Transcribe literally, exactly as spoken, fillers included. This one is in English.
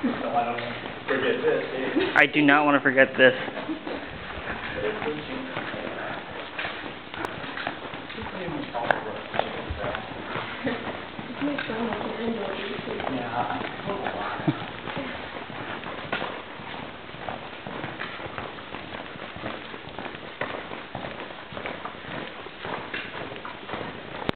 So I don't forget this, eh? I do not want to forget this. Yeah.